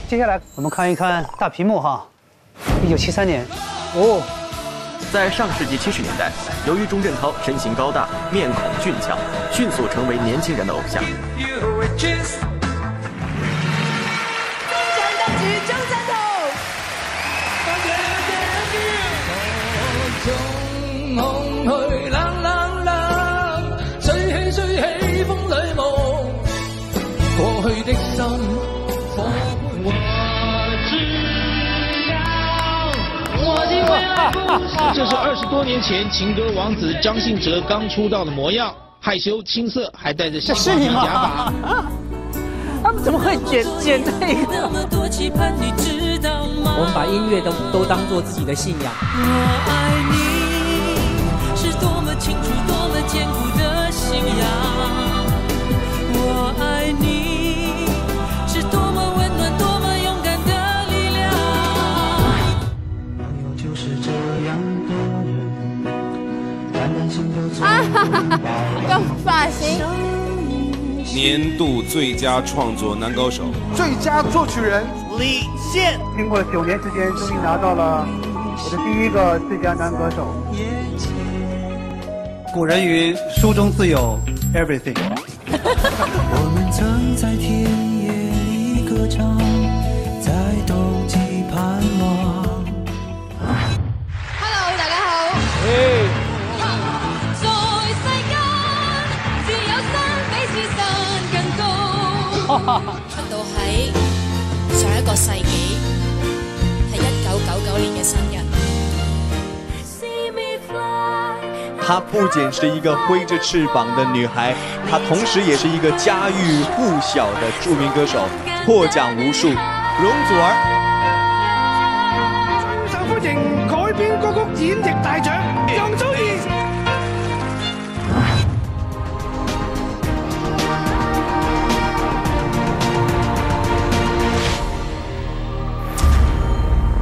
接下来我们看一看大屏幕哈，1973年，哦。 在上世纪70年代，由于钟镇涛身形高大、面孔俊俏，迅速成为年轻人的偶像。 这是20多年前情歌王子张信哲刚出道的模样，害羞青涩，还戴着西装假发。 他们怎么会剪这个？ 我们把音乐都当做自己的信仰。 我爱你，是多么清楚、多么坚固的信仰。我爱你，是多么温暖、多么勇敢的力量。朋友就是这样的人，感人心都从用发型。 年度最佳创作男歌手、 最佳作曲人李现。 经过9年时间，终于拿到了我的第1个最佳男歌手。古人云：“书中自有 everything。” 我们曾在田野里歌唱，在冬季盼望。 Hello， 大家好。在世間，自有山比自山更高。出道喺上一個世紀，係1999年嘅新人。 她不仅是一个挥着翅膀的女孩，她同时也是一个家喻户晓的著名歌手，获奖无数。容祖儿。 最受歡迎改編歌曲演繹大獎，容祖兒。